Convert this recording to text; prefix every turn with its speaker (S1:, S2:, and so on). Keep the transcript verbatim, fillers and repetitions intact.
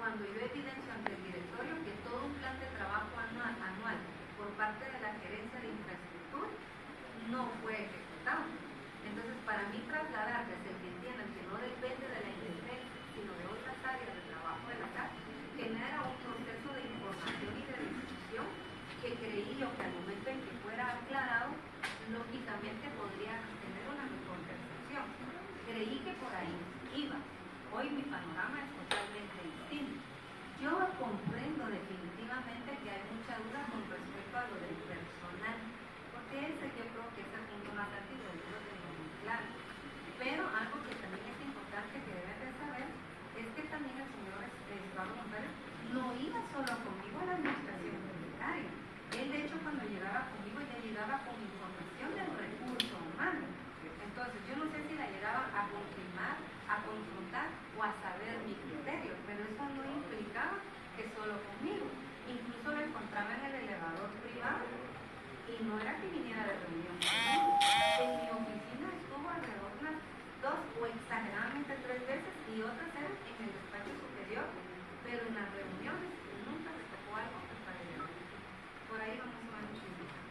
S1: cuando yo evidencio ante el directorio que todo un plan de trabajo anual, anual por parte de la gerencia de infraestructura no fue ejecutado. Entonces, para mí trasladarles el que entiendan que no depende de la independencia, sino de otras áreas de trabajo de la casa, genera un proceso de información y de discusión que creí yo que al momento en que fuera aclarado, lógicamente podría tener una mejor percepción. Creí que por ahí iba. Hoy mi panorama es totalmente distinto. Yo comprendo definitivamente que hay mucha duda con respecto a lo del personal, porque ese yo creo que es el punto más álgido, yo lo tengo muy claro. Pero algo que también es importante que deben de saber es que también el señor Eduardo González no iba solo conmigo a la administración tributaria. Él, de hecho, cuando llegaba conmigo, ya llegaba con información del recurso humano. Entonces, yo no sé si la llegaba a confirmar, a confrontar o a saber mi criterio, pero eso no implicaba que solo conmigo. Incluso lo encontraba en el elevador privado y no era que viniera de reunión conmigo. En mi oficina estuvo alrededor de unas dos o exageradamente tres veces y otras eran en el despacho superior, pero en las reuniones nunca se tocó algo que para ella. Por ahí vamos a ver.